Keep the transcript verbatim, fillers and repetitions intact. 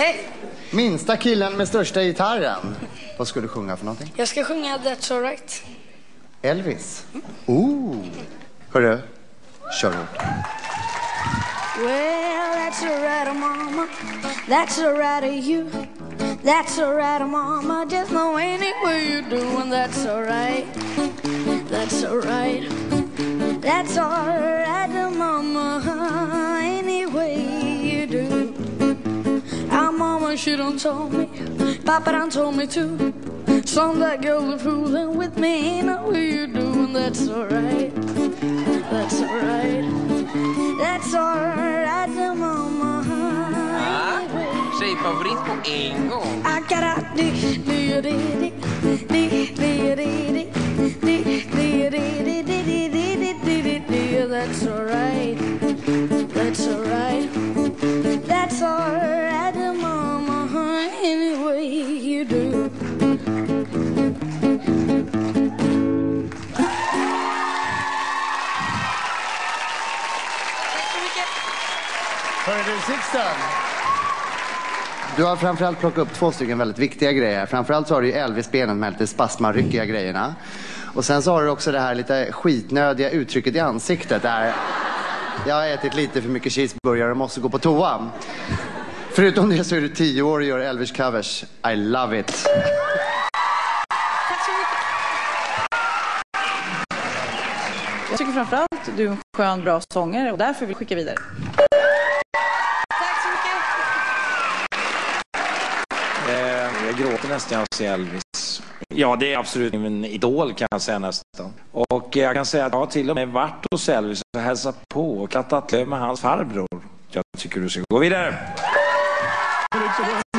Hej! Minsta killen med största gitarren. Vad ska du sjunga för någonting? Jag ska sjunga That's Alright. Elvis. Oh. Hörru, kör hårt. Well, that's alright, mama. That's alright of you. That's alright, mama. Just know any way you do, and that's alright. That's alright. That's alright, mama. Any way you do. Our mama, she done told me. Papa done told me too. Some that girl are fooling with me. Ain't no way you do, and that's alright. That's alright. That's alright, mama. Ah, tjejfavorit på en gång. I gotta di di di di di di di di di di di di di. That's alright. That's alright. That's alright, mama. Any way you do. Hörru du, Sixten. Du har framförallt plockat upp två stycken väldigt viktiga grejer. Framförallt så har du ju Elvis-benen med lite spasmaryckiga grejerna. Och sen så har du också det här lite skitnödiga uttrycket i ansiktet där jag har ätit lite för mycket cheeseburgare och måste gå på toa. Förutom det så är du tio år och gör Elvis-covers. I love it. Tack så mycket. Jag tycker framförallt att du är en skön, bra sångare och därför vill jag skicka vidare. Tack så mycket. Eh, jag gråter nästan av att se Elvis. Ja, det är absolut en idol kan jag säga nästan. Och jag kan säga att jag har till och med varit hos Elvis och hälsat på och kattat löv med hans farbror. Jag tycker du ska gå vidare.